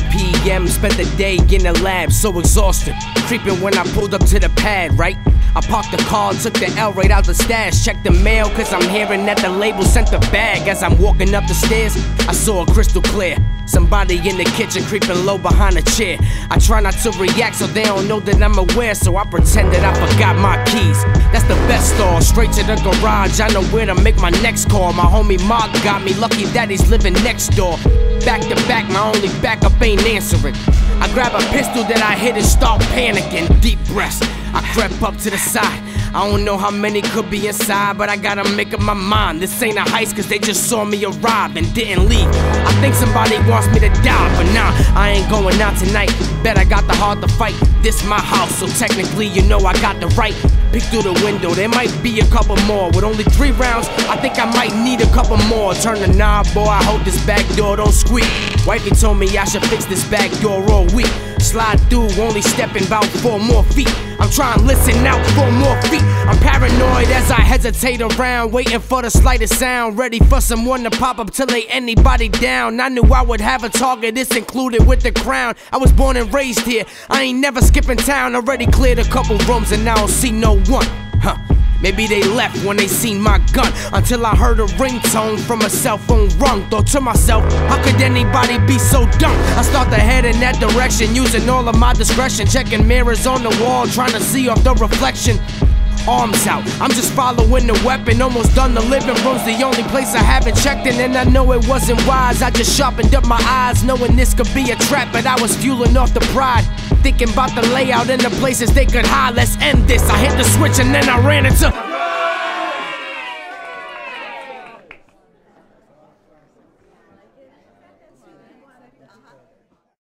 p.m. Spent the day in the lab, so exhausted. Creeping when I pulled up to the pad, right? I parked the car, took the L right out the stash. Checked the mail, cause I'm hearing that the label sent the bag. As I'm walking up the stairs, I saw it crystal clear. Somebody in the kitchen creeping low behind a chair. I try not to react so they don't know that I'm aware, so I pretend that I forgot my keys. That's the best stall, straight to the garage. I know where to make my next call. My homie Mark got me, lucky that he's living next door. Back to back, my only backup ain't answering. I grab a pistol that I hit and start panicking. Deep breaths, I crept up to the side. I don't know how many could be inside, but I gotta make up my mind. This ain't a heist cause they just saw me arrive and didn't leave. I think somebody wants me to die, but nah, I ain't going out tonight. Bet I got the heart to fight. This my house, so technically you know I got the right. Peek through the window, there might be a couple more. With only 3 rounds, I think I might need a couple more. Turn the knob, boy, I hope this back door don't squeak. Wifey told me I should fix this back door all week. Slide through, only stepping about 4 more feet. I'm trying to listen out 4 more feet. I'm paranoid as I hesitate around, waiting for the slightest sound, ready for someone to pop up to lay anybody down. I knew I would have a target, this included with the crown. I was born and raised here, I ain't never skipping town. Already cleared a couple rooms and I don't see no one. Maybe they left when they seen my gun, until I heard a ringtone from a cell phone rung. Thought to myself, how could anybody be so dumb? I start to head in that direction, using all of my discretion. Checking mirrors on the wall, trying to see off the reflection. Arms out, I'm just following the weapon. Almost done, the living room's the only place I haven't checked in. And I know it wasn't wise, I just sharpened up my eyes, knowing this could be a trap. But I was fueling off the pride, thinking about the layout and the places they could hide. Let's end this. I hit the switch and then I ran into